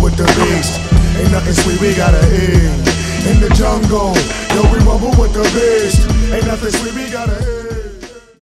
with the beast. Ain't nothing sweet, we gotta eat. In the jungle, yo, we rumble with the beast. Ain't nothing sweet, we gotta eat.